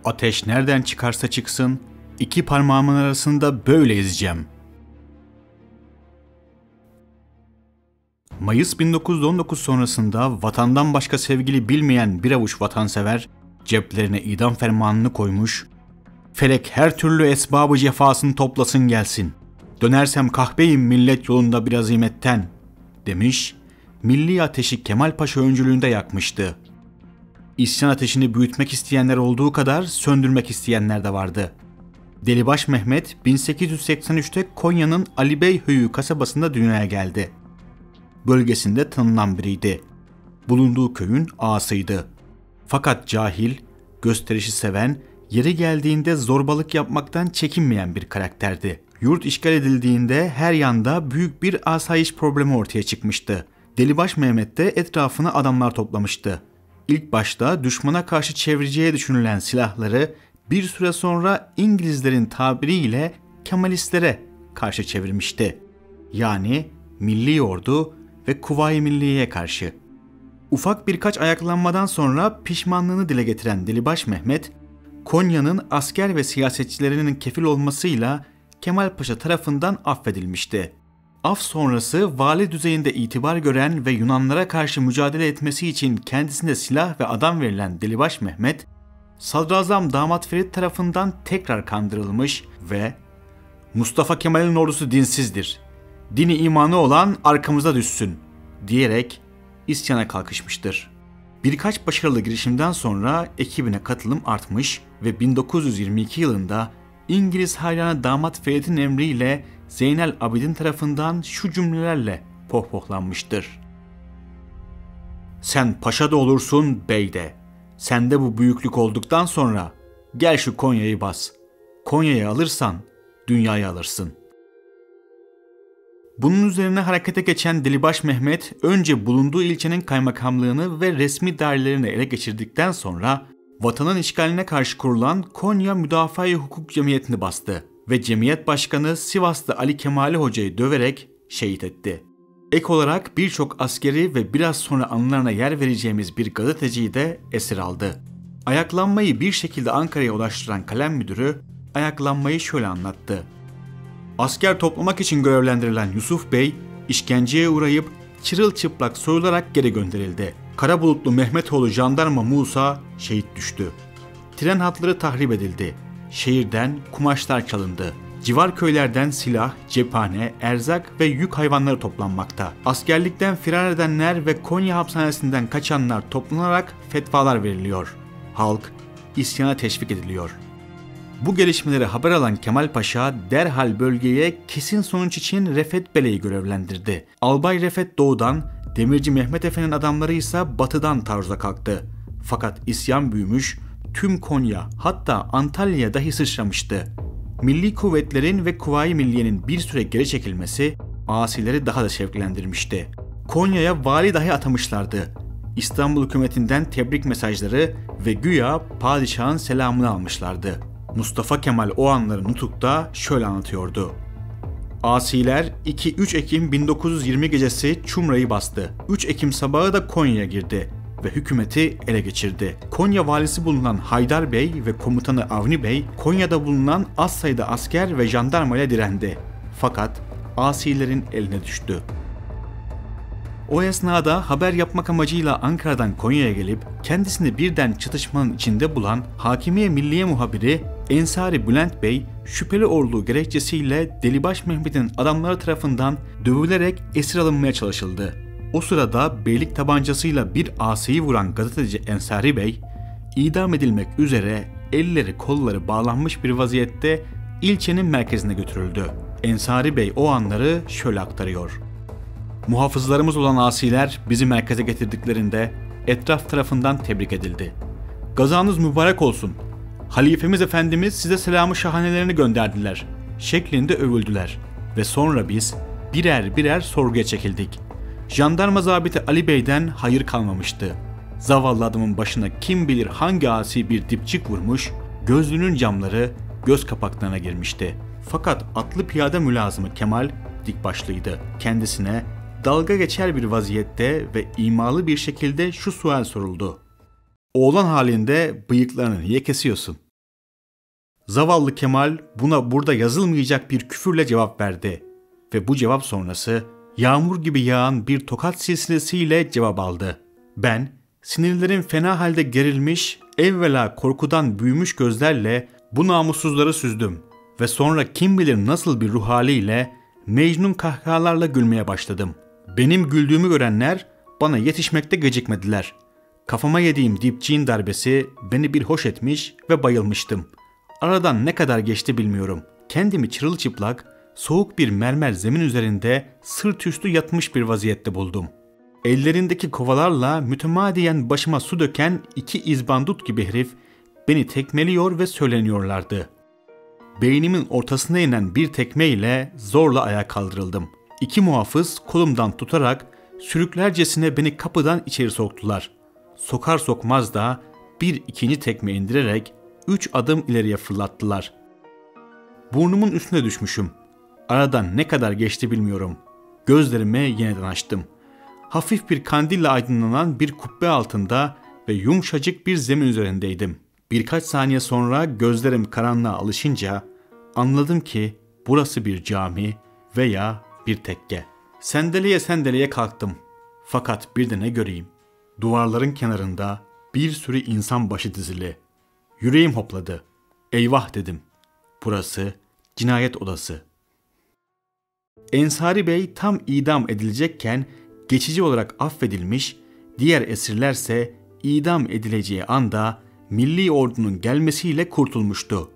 Ateş nereden çıkarsa çıksın, iki parmağımın arasında böyle ezeceğim. Mayıs 1919 sonrasında vatandan başka sevgili bilmeyen bir avuç vatansever ceplerine idam fermanını koymuş, "Felek her türlü esbabı cefasını toplasın gelsin. Dönersem kahbeyim millet yolunda bir azimetten," demiş, milli ateşi Kemal Paşa öncülüğünde yakmıştı. İsyan ateşini büyütmek isteyenler olduğu kadar söndürmek isteyenler de vardı. Delibaş Mehmet 1883'te Konya'nın Ali Beyhöyü kasabasında dünyaya geldi. Bölgesinde tanınan biriydi. Bulunduğu köyün ağasıydı. Fakat cahil, gösterişi seven, yeri geldiğinde zorbalık yapmaktan çekinmeyen bir karakterdi. Yurt işgal edildiğinde her yanda büyük bir asayiş problemi ortaya çıkmıştı. Delibaş Mehmet de etrafına adamlar toplamıştı. İlk başta düşmana karşı çevireceği düşünülen silahları bir süre sonra İngilizlerin tabiriyle Kemalistlere karşı çevirmişti. Yani Milli Ordu ve Kuvayi Milliye'ye karşı. Ufak birkaç ayaklanmadan sonra pişmanlığını dile getiren Delibaş Mehmet, Konya'nın asker ve siyasetçilerinin kefil olmasıyla Kemal Paşa tarafından affedilmişti. Af sonrası vali düzeyinde itibar gören ve Yunanlara karşı mücadele etmesi için kendisine silah ve adam verilen Delibaş Mehmet, Sadrazam Damat Ferit tarafından tekrar kandırılmış ve "Mustafa Kemal'in ordusu dinsizdir. Dini imanı olan arkamıza düşsün," diyerek isyana kalkışmıştır. Birkaç başarılı girişimden sonra ekibine katılım artmış ve 1922 yılında İngiliz hayranı Damat Ferit'in emriyle Zeynel Abidin tarafından şu cümlelerle pohpohlanmıştır: "Sen paşa da olursun, bey de. Sende bu büyüklük olduktan sonra gel şu Konya'yı bas. Konya'yı alırsan dünyayı alırsın." Bunun üzerine harekete geçen Delibaş Mehmet önce bulunduğu ilçenin kaymakamlığını ve resmi dairelerini ele geçirdikten sonra vatanın işgaline karşı kurulan Konya Müdafaa-i Hukuk Cemiyeti'ni bastı ve cemiyet başkanı Sivaslı Ali Kemali Hoca'yı döverek şehit etti. Ek olarak birçok askeri ve biraz sonra anılarına yer vereceğimiz bir gazeteciyi de esir aldı. Ayaklanmayı bir şekilde Ankara'ya ulaştıran kalem müdürü ayaklanmayı şöyle anlattı: "Asker toplamak için görevlendirilen Yusuf Bey, işkenceye uğrayıp çırılçıplak soyularak geri gönderildi. Karabulutlu Mehmetoğlu Jandarma Musa şehit düştü. Tren hatları tahrip edildi. Şehirden kumaşlar çalındı. Civar köylerden silah, cephane, erzak ve yük hayvanları toplanmakta. Askerlikten firar edenler ve Konya hapishanesinden kaçanlar toplanarak fetvalar veriliyor. Halk isyana teşvik ediliyor." Bu gelişmeleri haber alan Kemal Paşa derhal bölgeye kesin sonuç için Refet Bey'i görevlendirdi. Albay Refet doğudan, Demirci Mehmet Efe'nin adamları ise batıdan taarruza kalktı. Fakat isyan büyümüş, tüm Konya hatta Antalya dahi sıçramıştı. Milli kuvvetlerin ve Kuvayi Milliye'nin bir süre geri çekilmesi asileri daha da şevklendirmişti. Konya'ya vali dahi atamışlardı. İstanbul hükümetinden tebrik mesajları ve güya padişahın selamını almışlardı. Mustafa Kemal o anları nutukta şöyle anlatıyordu: "Asiler 2-3 Ekim 1920 gecesi Çumra'yı bastı. 3 Ekim sabahı da Konya'ya girdi ve hükümeti ele geçirdi. Konya valisi bulunan Haydar Bey ve komutanı Avni Bey, Konya'da bulunan az sayıda asker ve jandarmayla direndi. Fakat asilerin eline düştü." O esnada haber yapmak amacıyla Ankara'dan Konya'ya gelip kendisini birden çatışmanın içinde bulan Hakimiye Milliye muhabiri Ensari Bülent Bey şüpheli olduğu gerekçesiyle Delibaş Mehmet'in adamları tarafından dövülerek esir alınmaya çalışıldı. O sırada beylik tabancasıyla bir asiyi vuran gazeteci Ensari Bey idam edilmek üzere elleri kolları bağlanmış bir vaziyette ilçenin merkezine götürüldü. Ensari Bey o anları şöyle aktarıyor: "Muhafızlarımız olan asiler bizi merkeze getirdiklerinde etraf tarafından tebrik edildi. Gazanız mübarek olsun. Halifemiz Efendimiz size selamı şahanelerini gönderdiler şeklinde övüldüler ve sonra biz birer birer sorguya çekildik. Jandarma zabiti Ali Bey'den hayır kalmamıştı. Zavallı adamın başına kim bilir hangi asi bir dipçik vurmuş, gözlüğünün camları göz kapaklarına girmişti. Fakat atlı piyade mülazımı Kemal dik başlıydı. Kendisine dalga geçer bir vaziyette ve imalı bir şekilde şu sual soruldu: "Oğlan halinde bıyıklarını niye kesiyorsun?" Zavallı Kemal buna burada yazılmayacak bir küfürle cevap verdi. Ve bu cevap sonrası yağmur gibi yağan bir tokat silsilesiyle cevap aldı. Ben sinirlerim fena halde gerilmiş, evvela korkudan büyümüş gözlerle bu namussuzları süzdüm ve sonra kim bilir nasıl bir ruh haliyle Mecnun kahkahalarla gülmeye başladım. Benim güldüğümü görenler bana yetişmekte gecikmediler. Kafama yediğim dipçiğin darbesi beni bir hoş etmiş ve bayılmıştım. Aradan ne kadar geçti bilmiyorum. Kendimi çırılçıplak, soğuk bir mermer zemin üzerinde sırt üstü yatmış bir vaziyette buldum. Ellerindeki kovalarla mütemadiyen başıma su döken iki izbandut gibi herif beni tekmeliyor ve söyleniyorlardı. Beynimin ortasına inen bir tekmeyle zorla ayağa kaldırıldım. İki muhafız kolumdan tutarak sürüklercesine beni kapıdan içeri soktular. Sokar sokmaz da bir ikinci tekme indirerek 3 adım ileriye fırlattılar. Burnumun üstüne düşmüşüm. Aradan ne kadar geçti bilmiyorum. Gözlerimi yeniden açtım. Hafif bir kandille aydınlanan bir kubbe altında ve yumuşacık bir zemin üzerindeydim. Birkaç saniye sonra gözlerim karanlığa alışınca anladım ki burası bir cami veya bir tekke. Sendeleye kalktım. Fakat bir de ne göreyim? Duvarların kenarında bir sürü insan başı dizili. Yüreğim hopladı. Eyvah dedim. Burası cinayet odası. Ensari Bey tam idam edilecekken geçici olarak affedilmiş, diğer esirlerse idam edileceği anda milli ordunun gelmesiyle kurtulmuştu.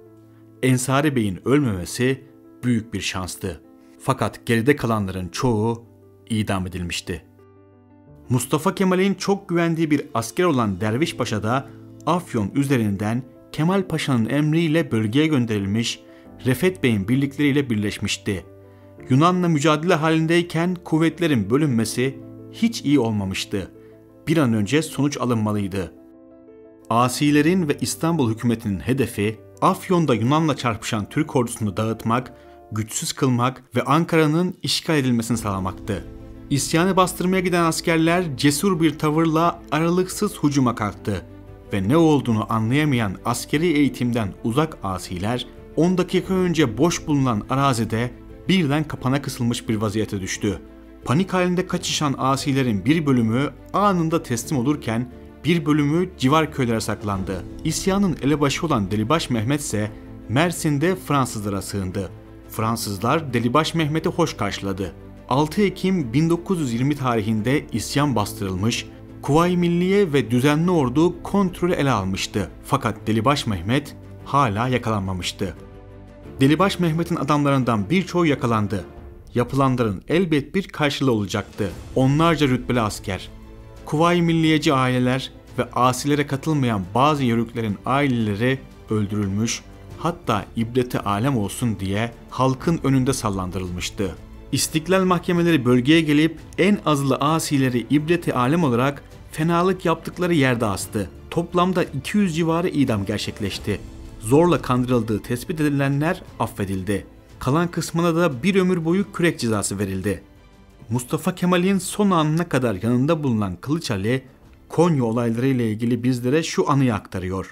Ensari Bey'in ölmemesi büyük bir şanstı. Fakat geride kalanların çoğu idam edilmişti. Mustafa Kemal'in çok güvendiği bir asker olan Derviş Paşa da Afyon üzerinden Kemal Paşa'nın emriyle bölgeye gönderilmiş, Refet Bey'in birlikleriyle birleşmişti. Yunan'la mücadele halindeyken kuvvetlerin bölünmesi hiç iyi olmamıştı. Bir an önce sonuç alınmalıydı. Asilerin ve İstanbul hükümetinin hedefi Afyon'da Yunan'la çarpışan Türk ordusunu dağıtmak, güçsüz kılmak ve Ankara'nın işgal edilmesini sağlamaktı. İsyanı bastırmaya giden askerler cesur bir tavırla aralıksız hücuma kalktı ve ne olduğunu anlayamayan askeri eğitimden uzak asiler 10 dakika önce boş bulunan arazide birden kapana kısılmış bir vaziyete düştü. Panik halinde kaçışan asilerin bir bölümü anında teslim olurken bir bölümü civar köylere saklandı. İsyanın elebaşı olan Delibaş Mehmet ise Mersin'de Fransızlara sığındı. Fransızlar Delibaş Mehmet'i hoş karşıladı. 6 Ekim 1920 tarihinde isyan bastırılmış, Kuvayi Milliye ve düzenli ordu kontrolü ele almıştı. Fakat Delibaş Mehmet hala yakalanmamıştı. Delibaş Mehmet'in adamlarından birçoğu yakalandı. Yapılanların elbet bir karşılığı olacaktı. Onlarca rütbeli asker, Kuvayi Milliyeci aileler ve asilere katılmayan bazı yörüklerin aileleri öldürülmüş, hatta ibreti alem olsun diye halkın önünde sallandırılmıştı. İstiklal mahkemeleri bölgeye gelip en azılı asileri ibreti alem olarak fenalık yaptıkları yerde astı. Toplamda 200 civarı idam gerçekleşti. Zorla kandırıldığı tespit edilenler affedildi. Kalan kısmına da bir ömür boyu kürek cezası verildi. Mustafa Kemal'in son anına kadar yanında bulunan Kılıç Ali, Konya olayları ile ilgili bizlere şu anıyı aktarıyor.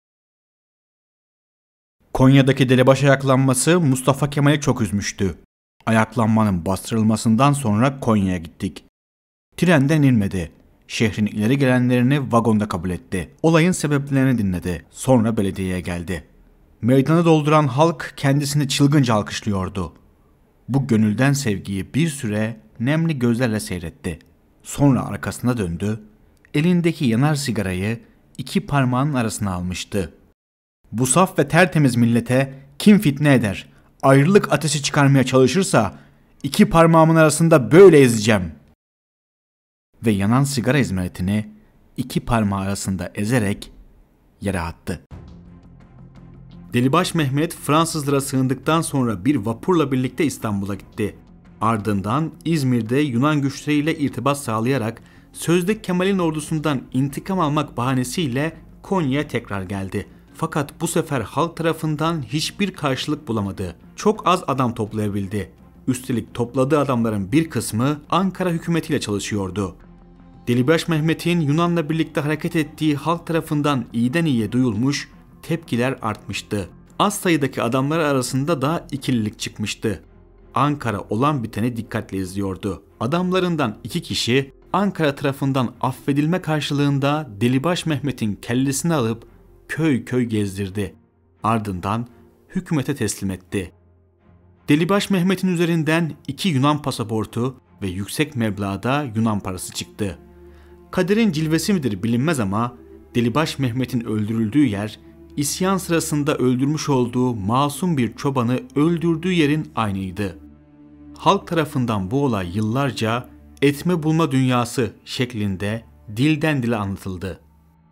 Konya'daki Delibaş ayaklanması Mustafa Kemal'i çok üzmüştü. Ayaklanmanın bastırılmasından sonra Konya'ya gittik. Trenden inmedi. Şehrin ileri gelenlerini vagonda kabul etti. Olayın sebeplerini dinledi. Sonra belediyeye geldi. Meydanı dolduran halk kendisini çılgınca alkışlıyordu. Bu gönülden sevgiyi bir süre nemli gözlerle seyretti. Sonra arkasına döndü. Elindeki yanar sigarayı 2 parmağının arasına almıştı. Bu saf ve tertemiz millete kim fitne eder, ayrılık ateşi çıkarmaya çalışırsa 2 parmağımın arasında böyle ezeceğim. Ve yanan sigara izmaritini 2 parmağı arasında ezerek yere attı. Delibaş Mehmet Fransızlara sığındıktan sonra bir vapurla birlikte İstanbul'a gitti. Ardından İzmir'de Yunan güçleriyle irtibat sağlayarak sözde Kemal'in ordusundan intikam almak bahanesiyle Konya'ya tekrar geldi. Fakat bu sefer halk tarafından hiçbir karşılık bulamadı. Çok az adam toplayabildi. Üstelik topladığı adamların bir kısmı Ankara hükümetiyle çalışıyordu. Delibaş Mehmet'in Yunan'la birlikte hareket ettiği halk tarafından iyiden iyiye duyulmuş, tepkiler artmıştı. Az sayıdaki adamlar arasında da ikililik çıkmıştı. Ankara olan biteni dikkatle izliyordu. Adamlarından 2 kişi Ankara tarafından affedilme karşılığında Delibaş Mehmet'in kellesini alıp köy köy gezdirdi. Ardından hükümete teslim etti. Delibaş Mehmet'in üzerinden 2 Yunan pasaportu ve yüksek meblağda Yunan parası çıktı. Kaderin cilvesi midir bilinmez ama Delibaş Mehmet'in öldürüldüğü yer, isyan sırasında öldürmüş olduğu masum bir çobanı öldürdüğü yerin aynıydı. Halk tarafından bu olay yıllarca etme bulma dünyası şeklinde dilden dile anlatıldı.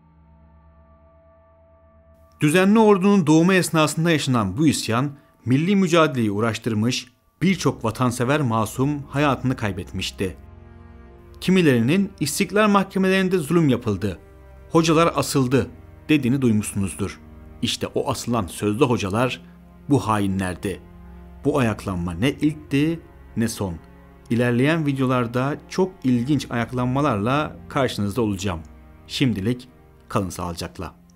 Düzenli ordunun doğumu esnasında yaşanan bu isyan, milli mücadeleyi uğraştırmış, birçok vatansever masum hayatını kaybetmişti. Kimilerinin istiklal mahkemelerinde zulüm yapıldı, hocalar asıldı dediğini duymuşsunuzdur. İşte o asılan sözde hocalar bu hainlerdi. Bu ayaklanma ne ilkti ne son. İlerleyen videolarda çok ilginç ayaklanmalarla karşınızda olacağım. Şimdilik kalın sağlıcakla.